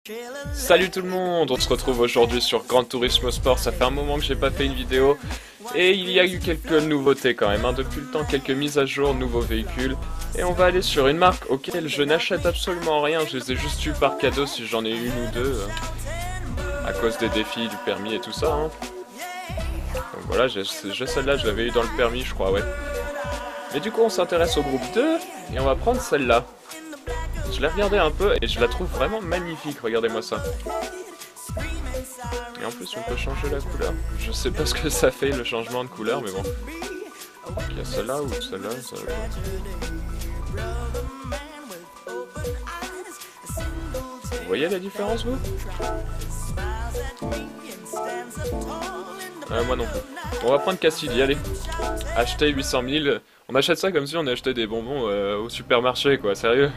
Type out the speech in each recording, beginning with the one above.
Salut tout le monde, on se retrouve aujourd'hui sur Gran Turismo Sport. Ça fait un moment que j'ai pas fait une vidéo et il y a eu quelques nouveautés quand même, hein. Depuis le temps, quelques mises à jour, nouveaux véhicules. Et on va aller sur une marque auquel je n'achète absolument rien, je les ai juste eu par cadeau si j'en ai une ou deux, à cause des défis, du permis et tout ça, hein. Donc voilà, j'ai celle-là, je l'avais eu dans le permis je crois, ouais. Mais du coup on s'intéresse au groupe 2 et on va prendre celle-là. Je l'ai regardé un peu et je la trouve vraiment magnifique, regardez-moi ça. Et en plus on peut changer la couleur. Je sais pas ce que ça fait le changement de couleur mais bon. Il y a celle-là ou celle-là, Vous voyez la différence vous? Moi non plus. On va prendre Cassidy, allez. Acheter 800 000. On achète ça comme si on achetait des bonbons au supermarché quoi, sérieux.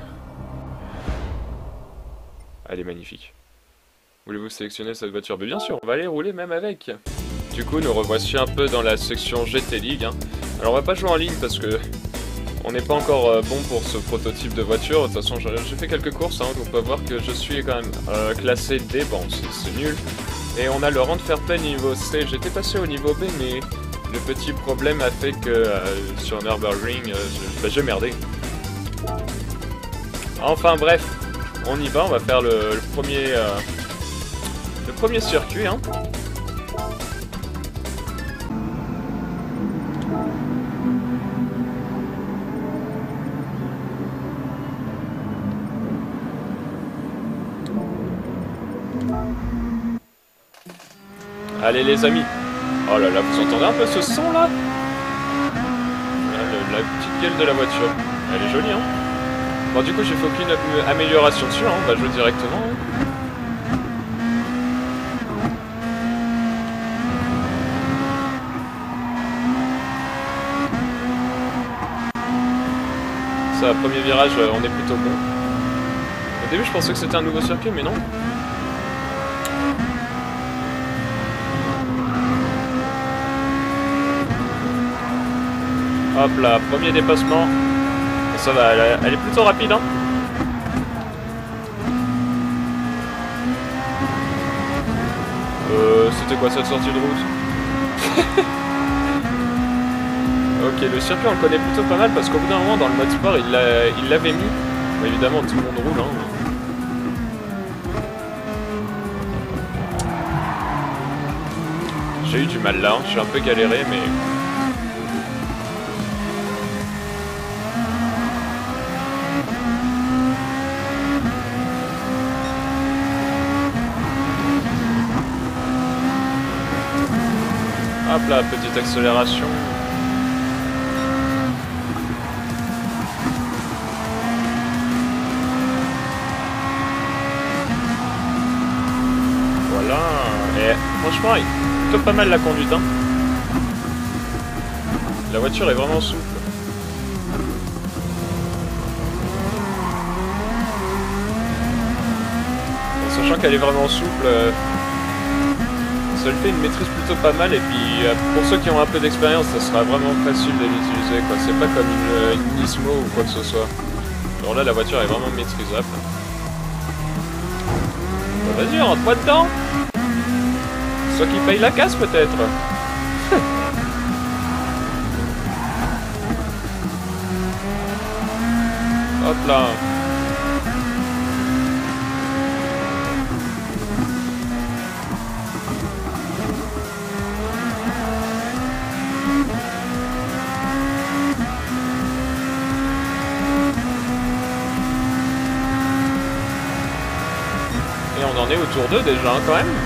Elle est magnifique. Voulez-vous sélectionner cette voiture? Mais bien sûr, on va aller rouler même avec. Du coup, nous revoici un peu dans la section GT League, hein. Alors on va pas jouer en ligne parce que on n'est pas encore bon pour ce prototype de voiture. De toute façon, j'ai fait quelques courses, hein, donc on peut voir que je suis quand même classé D. Bon, c'est nul. Et on a le rang de fair play niveau C. J'étais passé au niveau B, mais le petit problème a fait que sur Nürburgring, j'ai merdé. Enfin bref. On y va, on va faire le premier circuit, hein. Allez les amis. Oh là là, vous entendez un peu ce son là? La petite gueule de la voiture. Elle est jolie, hein. Bon, du coup, j'ai fait aucune amélioration dessus, hein. On va jouer directement, hein. Ça, premier virage, on est plutôt bon. Au début, je pensais que c'était un nouveau circuit, mais non. Hop là, premier dépassement. Ça va, elle est plutôt rapide, hein. C'était quoi cette sortie de route? Ok, le circuit on le connaît plutôt pas mal parce qu'au bout d'un moment dans le mode sport il l'avait mis. Bon, évidemment tout le monde roule, hein. J'ai eu du mal là, hein. Je suis un peu galéré mais... Hop là, petite accélération. Voilà. Et franchement, plutôt pas mal la conduite, hein. La voiture est vraiment souple. En sachant qu'elle est vraiment souple, ça lui fait une maîtrise plutôt pas mal et puis pour ceux qui ont un peu d'expérience ça sera vraiment facile de l'utiliser quoi, c'est pas comme une Nismo ou quoi que ce soit. Alors là la voiture est vraiment maîtrisable. Bah, vas-y rentre-moi dedans. Soit qui paye la casse peut-être. Hop là. Et on en est au tour 2 déjà, hein, quand même.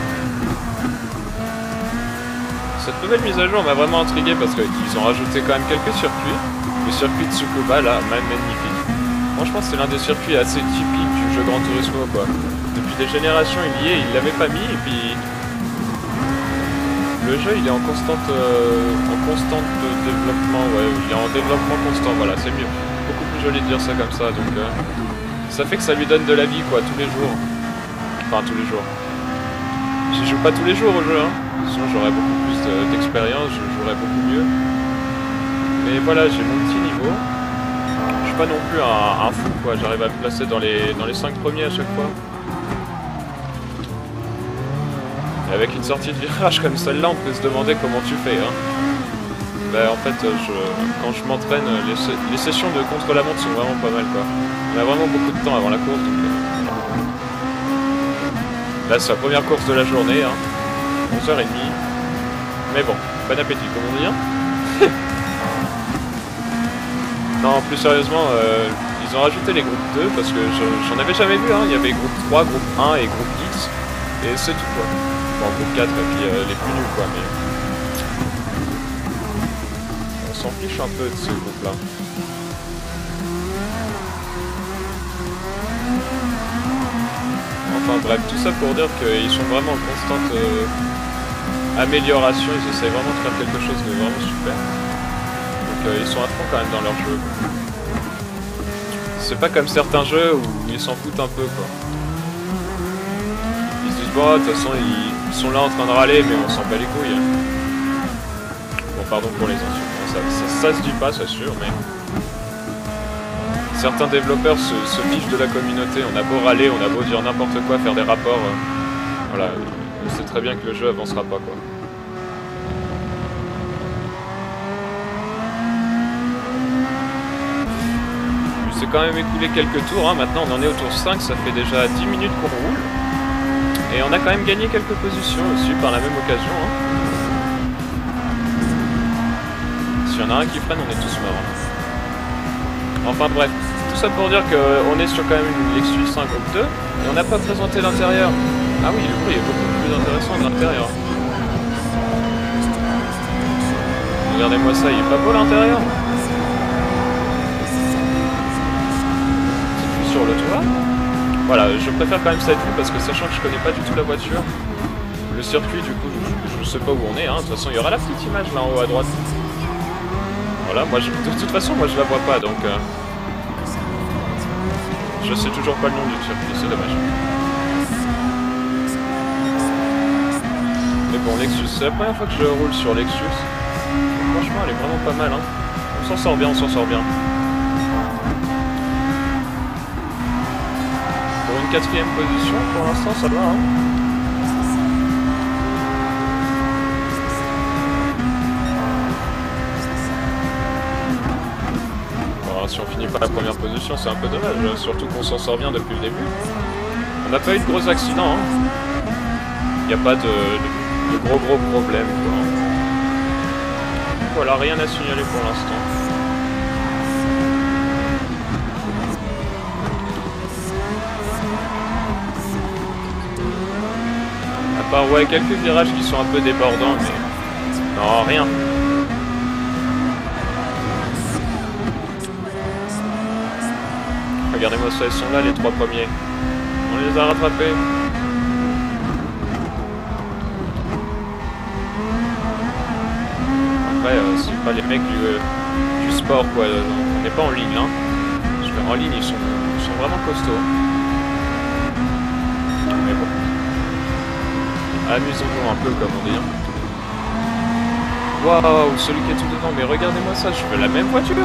Cette nouvelle mise à jour m'a vraiment intrigué parce qu'ils ont rajouté quand même quelques circuits. Le circuit de Tsukuba là, magnifique. Franchement c'est l'un des circuits assez typiques du jeu Gran Turismo quoi. Depuis des générations il y est, il l'avait pas mis et puis... Le jeu il est en constante développement, ouais, il est en développement constant, voilà, c'est mieux. Beaucoup plus joli de dire ça comme ça, donc ça fait que ça lui donne de la vie quoi, tous les jours. Enfin tous les jours. J'y joue pas tous les jours au jeu, hein. Sinon j'aurais beaucoup plus d'expérience, je jouerais beaucoup mieux. Mais voilà, j'ai mon petit niveau. Je suis pas non plus un fou quoi, j'arrive à me placer dans les 5 premiers à chaque fois. Et avec une sortie de virage comme celle-là, on peut se demander comment tu fais. Hein. Bah, en fait, quand je m'entraîne, les sessions de contre-la-montre sont vraiment pas mal, quoi. On a vraiment beaucoup de temps avant la course, donc... Là, c'est la première course de la journée, hein. 11h30. Mais bon, bon appétit, comme on dit, hein. Non, plus sérieusement, ils ont rajouté les groupes 2, parce que j'en avais jamais vu, hein. Il y avait groupe 3, groupe 1 et groupe X, et c'est tout, quoi. Bon, groupe 4, et puis les plus nuls, quoi, mais... On s'en fiche un peu de ce groupe-là. Enfin bref, tout ça pour dire qu'ils sont vraiment en constante amélioration, ils essayent vraiment de faire quelque chose de vraiment super. Donc ils sont à fond quand même dans leur jeu. C'est pas comme certains jeux où ils s'en foutent un peu, quoi. Ils se disent bon, de toute façon ils sont là en train de râler mais on s'en bat les couilles. Bon, pardon pour les insultes, ça se dit pas, c'est sûr, mais... Certains développeurs se fichent de la communauté, on a beau râler, on a beau dire n'importe quoi, faire des rapports, voilà, on sait très bien que le jeu avancera pas, quoi. Il s'est quand même écoulé quelques tours, hein. Maintenant on en est au tour 5, ça fait déjà 10 minutes qu'on roule. Et on a quand même gagné quelques positions aussi par la même occasion, hein. S'il y en a un qui freine, on est tous morts. Hein. Enfin bref, tout ça pour dire qu'on est sur quand même une Lexus 5 Groupe 2 et on n'a pas présenté l'intérieur. Ah oui, le bruit est beaucoup plus intéressant de l'intérieur. Regardez-moi ça, il est pas beau l'intérieur. Petite vue sur le toit. Voilà, je préfère quand même cette vue parce que sachant que je connais pas du tout la voiture, le circuit du coup je sais pas où on est, hein. De toute façon il y aura la petite image là en haut à droite. Voilà, moi de toute façon moi je la vois pas donc je sais toujours pas le nom du circuit, c'est dommage. Mais bon, Lexus, c'est la première fois que je roule sur Lexus. Franchement elle est vraiment pas mal, hein. On s'en sort bien, on s'en sort bien. Pour une 4ème position, pour l'instant ça va, hein. Si on finit pas la première position, c'est un peu dommage, surtout qu'on s'en sort bien depuis le début. On n'a pas eu de gros accidents, hein. Il n'y a pas de gros problèmes, quoi. Voilà, rien à signaler pour l'instant. À part, ouais, quelques virages qui sont un peu débordants, mais... Non, rien. Regardez-moi ça, ils sont là les 3 premiers. On les a rattrapés. Après, c'est pas les mecs du sport, quoi. On n'est pas en ligne, hein. Parce qu'en ligne, ils sont vraiment costauds. Mais bon. Amusons-nous un peu, comme on dit. Hein. Waouh, celui qui est tout devant. Mais regardez-moi ça, je veux la même voiture.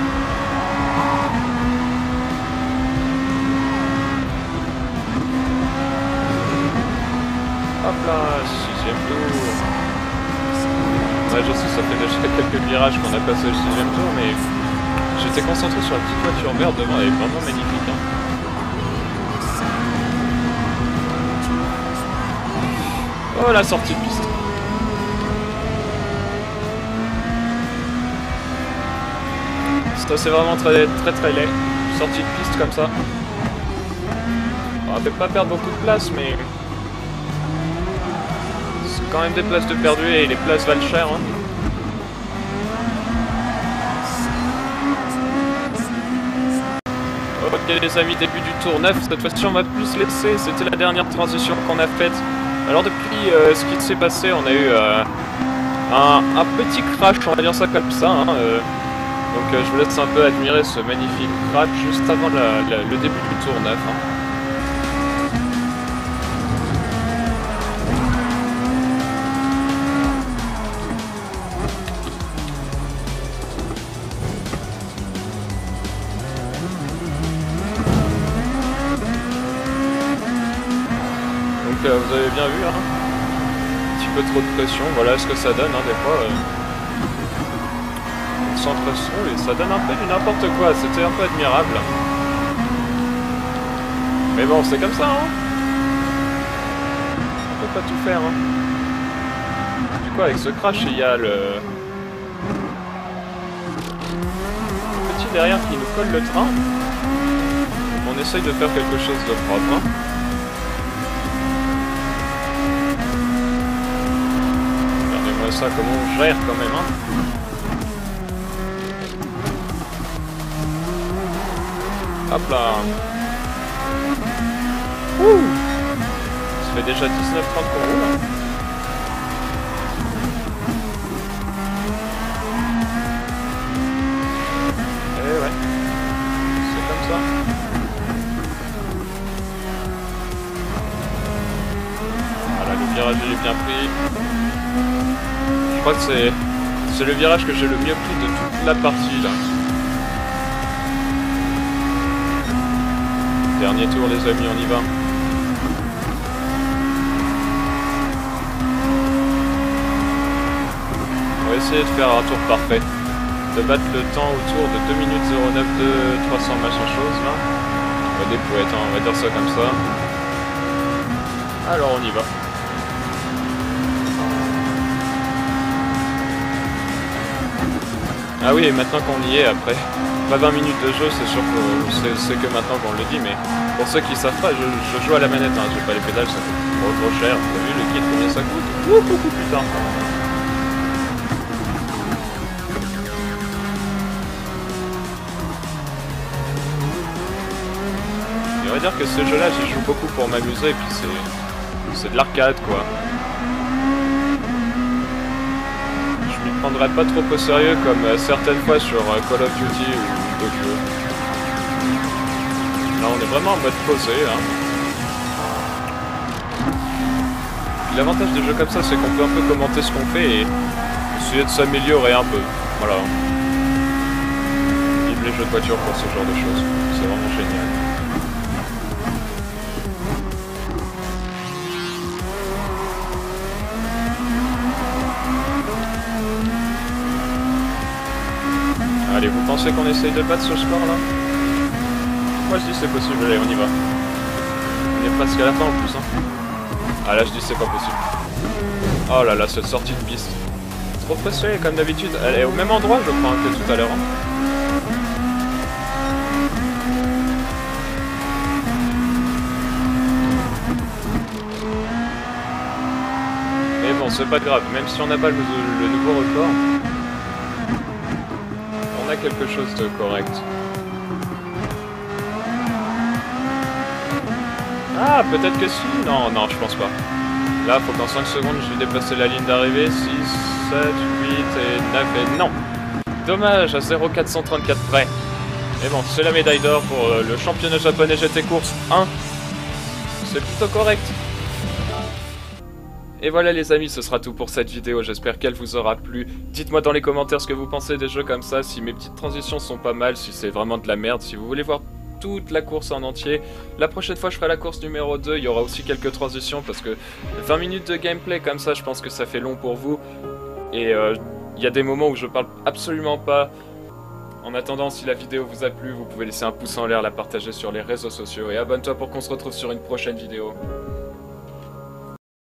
Hop là, 6ème tour. Ouais, je sais, ça fait déjà quelques virages qu'on a passé le 6ème tour, mais j'étais concentré sur la petite voiture verte devant, elle est vraiment magnifique. Hein. Oh, la sortie de piste. Ça, c'est vraiment très laid. Sortie de piste comme ça. On va peut-être pas perdre beaucoup de place, mais... quand même des places de perdu et les places valent cher, hein. Ok les amis, début du tour 9, cette fois-ci on va plus se laisser, c'était la dernière transition qu'on a faite. Alors depuis ce qui s'est passé, on a eu un petit crash, on va dire ça comme ça, hein, donc je vous laisse un peu admirer ce magnifique crash juste avant le début du tour 9. Hein. Vous avez bien vu, hein. peu trop de pression. Voilà ce que ça donne, hein, des fois. Concentration et ça donne un peu du n'importe quoi. C'était un peu admirable. Mais bon, c'est comme ça, hein. On peut pas tout faire, hein. Du coup, avec ce crash, il y a le petit derrière qui nous colle le train. On essaye de faire quelque chose de propre, hein. Regardez-moi ça, comment on gère quand même, hein. Hop là. Ouh. Ça fait déjà 19-30 qu'on roule, hein. Eh ouais. C'est comme ça. Voilà, le virage il est bien pris. Je crois que c'est le virage que j'ai le mieux pris de toute la partie là. Dernier tour les amis, on y va. On va essayer de faire un tour parfait. De battre le temps autour de 2 minutes 09 de 300 machin chose là. Des poètes, hein, on va dire ça comme ça. Alors on y va. Ah oui, et maintenant qu'on y est, après pas 20 minutes de jeu, c'est sûr que c'est que maintenant qu'on le dit, mais pour ceux qui savent pas, je joue à la manette, hein, j'ai pas les pédales, ça coûte trop cher. Vous avez vu le kit combien ça coûte? Beaucoup plus tard. Et on va dire que ce jeu-là, j'y joue beaucoup pour m'amuser, et puis c'est de l'arcade, quoi. Je m'y prendrais pas trop au sérieux comme certaines fois sur Call of Duty ou d'autres jeux. Là, on est vraiment en mode posé, hein. L'avantage des jeux comme ça, c'est qu'on peut un peu commenter ce qu'on fait et essayer de s'améliorer un peu. Voilà. Vive les jeux de voiture pour ce genre de choses. C'est vraiment génial. Allez, vous pensez qu'on essaye de battre ce score là? Moi je dis c'est possible, allez on y va. On est presque à la fin en plus, hein. Ah là je dis c'est pas possible. Oh là là, cette sortie de piste. Trop pressé comme d'habitude. Elle est au même endroit je crois que tout à l'heure, hein. Mais bon, c'est pas grave, même si on n'a pas le nouveau record, on a quelque chose de correct. Ah, peut-être que si. Non, non, je pense pas. Là, faut qu'en 5 secondes, je vais dépasser la ligne d'arrivée. 6, 7, 8 et 9 et non. Dommage, à 0,434 près. Mais bon, c'est la médaille d'or pour le championnat japonais GT Course 1. C'est plutôt correct. Et voilà les amis, ce sera tout pour cette vidéo, j'espère qu'elle vous aura plu. Dites-moi dans les commentaires ce que vous pensez des jeux comme ça, si mes petites transitions sont pas mal, si c'est vraiment de la merde, si vous voulez voir toute la course en entier. La prochaine fois je ferai la course numéro 2, il y aura aussi quelques transitions parce que 20 minutes de gameplay comme ça, je pense que ça fait long pour vous. Et il y a des moments où je parle absolument pas. En attendant, si la vidéo vous a plu, vous pouvez laisser un pouce en l'air, la partager sur les réseaux sociaux et abonne-toi pour qu'on se retrouve sur une prochaine vidéo.